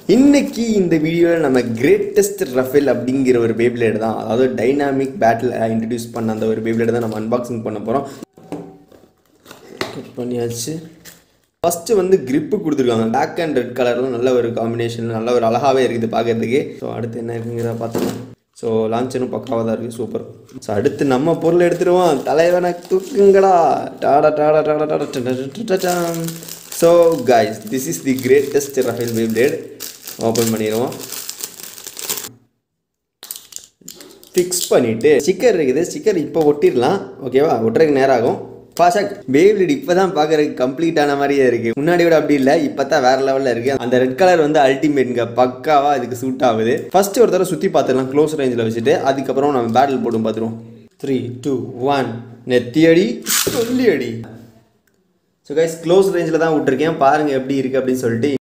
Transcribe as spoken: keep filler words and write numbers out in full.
இன்னைக்கு இந்த வீடியோவில் நம்ம கிரேட்டஸ்ட் ரஃபேல் அப்படிங்கிற ஒரு பேப்ளேட் தான், அதாவது டைனாமிக் பேட்டில் இன்ட்ரடியூஸ் பண்ண அந்த ஒரு பேப்ளேட் தான் நம்ம அன்பாக்சிங் பண்ண போகிறோம். கட் பண்ணியாச்சு. ஃபஸ்ட்டு வந்து கிரிப்பு கொடுத்துருக்காங்க. பிளாக் அண்ட் ரெட் கலர்லாம் நல்ல ஒரு காம்பினேஷன், நல்ல ஒரு அழகாகவே இருக்குது பார்க்குறதுக்கு. ஸோ அடுத்து என்ன இருக்குங்கிறத பார்த்துக்கலாம். ஸோ லான்ச்சனும் பக்காவாக தான் இருக்குது, சூப்பர். ஸோ அடுத்து நம்ம பொருள் எடுத்துருவோம். தலைவனை தூக்குங்கடா. டாடா டாடா டாடா டாடா. So guys, this is the greatest Rafael பேப்ளேட். ஓப்பன் பண்ணிடுவோம். ஃபிக்ஸ் பண்ணிவிட்டு ஸ்டிக்கர் இருக்குது, ஸ்டிக்கர் இப்போ ஒட்டிடலாம். ஓகேவா, ஒட்டுறதுக்கு நேரம் ஆகும். ஃபாஸ்டாக பேப்ளேட் இப்போ தான் பார்க்குறதுக்கு கம்ப்ளீட் ஆன மாதிரியே இருக்குது. முன்னாடி விட அப்படி இல்லை, இப்போ தான் வேறு லெவலில் இருக்குது. அந்த ரெட் கலர் வந்து அல்டிமேட்ங்க, பக்காவாக இதுக்கு சூட் ஆகுது. ஃபஸ்ட்டு ஒரு தடவை சுற்றி பார்த்துக்கலாம் க்ளோஸ் ரேஞ்சில் வச்சுட்டு, அதுக்கப்புறம் நம்ம பேட்டில் போட்டு பார்த்துருவோம். த்ரீ டூ ஒன், நெத்தி அடி சொல்லி அடி. ஸோ கைஸ், க்ளோஸ் ரேஞ்சில் தான் விட்டுருக்கேன், பாருங்கள் எப்படி இருக்குது அப்படின்னு சொல்லிட்டு.